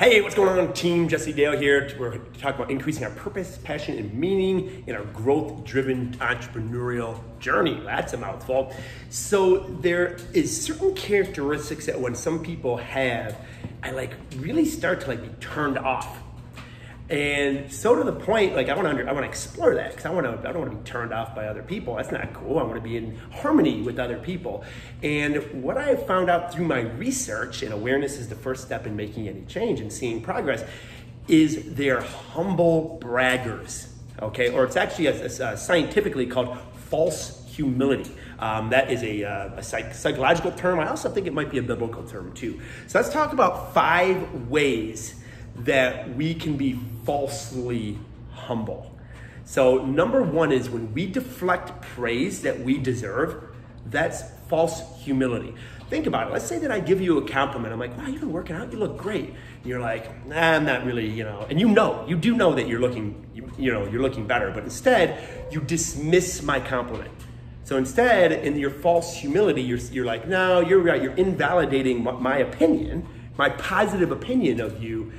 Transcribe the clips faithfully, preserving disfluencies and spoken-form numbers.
Hey, what's going on, team? Jesse Dale here. We're talking about increasing our purpose, passion, and meaning in our growth-driven entrepreneurial journey. That's a mouthful. So there is certain characteristics that when some people have, I like really start to like be turned off. And so to the point, like I want to under, I want to explore that because I want to I don't want to be turned off by other people. That's not cool. I want to be in harmony with other people. And what I have found out through my research, and awareness is the first step in making any change and seeing progress, is they're humble braggers. Okay, or it's actually a, a, a scientifically called false humility. Um, that is a, uh, a psych psychological term. I also think it might be a biblical term too. So let's talk about five ways that we can be falsely humble. So number one is when we deflect praise that we deserve, that's false humility. Think about it. Let's say that I give you a compliment. I'm like, wow, you've been working out. You look great. And you're like, nah, I'm not really, you know, and you know, you do know that you're looking, you, you know, you're looking better, but instead you dismiss my compliment. So instead, in your false humility, you're, you're like, no, you're right. You're invalidating my opinion, my positive opinion of you,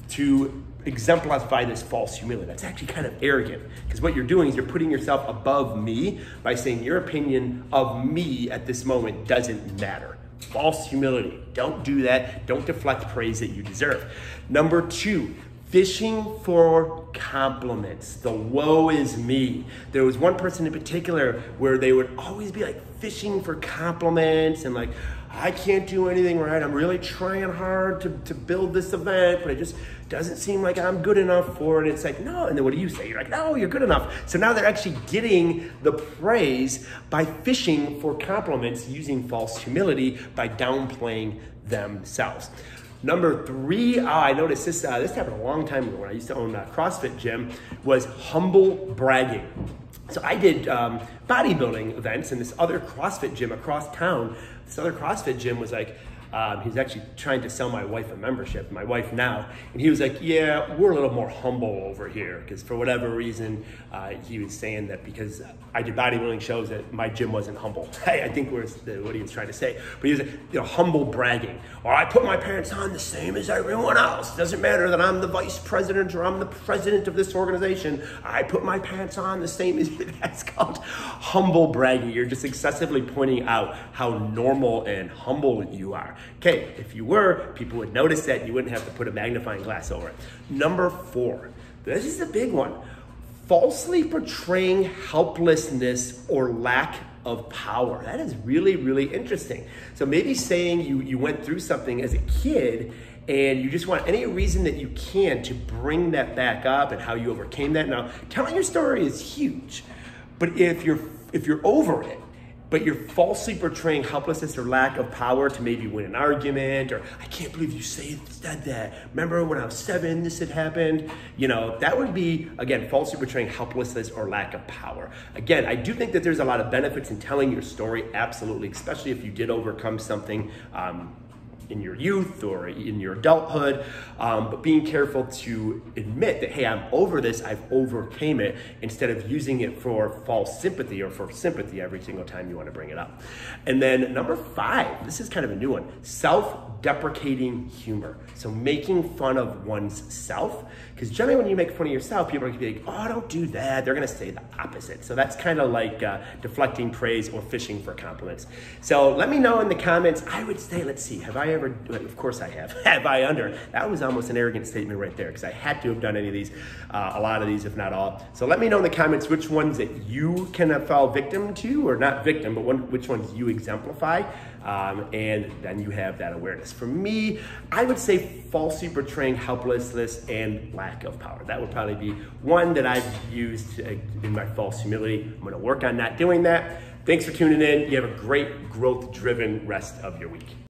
to exemplify this false humility. That's actually kind of arrogant, because what you're doing is you're putting yourself above me by saying your opinion of me at this moment doesn't matter. False humility. Don't do that. Don't deflect praise that you deserve. Number two, fishing for compliments. The woe is me. There was one person in particular where they would always be like fishing for compliments and like, I can't do anything right. I'm really trying hard to, to build this event, but it just doesn't seem like I'm good enough for it. It's like, no. And then what do you say? You're like, no, you're good enough. So now they're actually getting the praise by fishing for compliments using false humility by downplaying themselves. Number three, uh, I noticed this, uh, this happened a long time ago when I used to own a CrossFit gym, was humble bragging. So I did um, bodybuilding events in this other CrossFit gym across town. This other CrossFit gym was like, um, he was actually trying to sell my wife a membership, my wife now. And he was like, yeah, we're a little more humble over here. Because for whatever reason, uh, he was saying that because I did bodybuilding shows that my gym wasn't humble. I, I think was the, what he was trying to say. But he was like, you know, humble bragging. Or I put my pants on the same as everyone else. Doesn't matter that I'm the vice president or I'm the president of this organization. I put my pants on the same as you. That's called humble bragging. You're just excessively pointing out how normal and humble you are. Okay, if you were, people would notice that and you wouldn't have to put a magnifying glass over it. Number four, this is a big one. Falsely portraying helplessness or lack of power. That is really, really interesting. So maybe saying you, you went through something as a kid and you just want any reason that you can to bring that back up and how you overcame that. Now, telling your story is huge, but if you're, if you're over it, but you're falsely portraying helplessness or lack of power to maybe win an argument, or I can't believe you said that. Remember when I was seven, this had happened? You know, that would be, again, falsely portraying helplessness or lack of power. Again, I do think that there's a lot of benefits in telling your story, absolutely, especially if you did overcome something um, in your youth or in your adulthood, um, but being careful to admit that, hey, I'm over this, I've overcame it, instead of using it for false sympathy or for sympathy every single time you want to bring it up. And then number five, this is kind of a new one, self-deprecating humor. So making fun of one's self, because generally when you make fun of yourself, people are going to be like, oh, don't do that. They're going to say the opposite. So that's kind of like uh, deflecting praise or fishing for compliments. So let me know in the comments. I would say, let's see, have I ever, of course I have, have I under? That was almost an arrogant statement right there, because I had to have done any of these, uh, a lot of these, if not all. So let me know in the comments which ones that you can have fall victim to, or not victim, but one, which ones you exemplify, um, and then you have that awareness. For me, I would say falsely portraying helplessness and lack of power. That would probably be one that I've used in my false humility. I'm gonna work on not doing that. Thanks for tuning in. You have a great growth-driven rest of your week.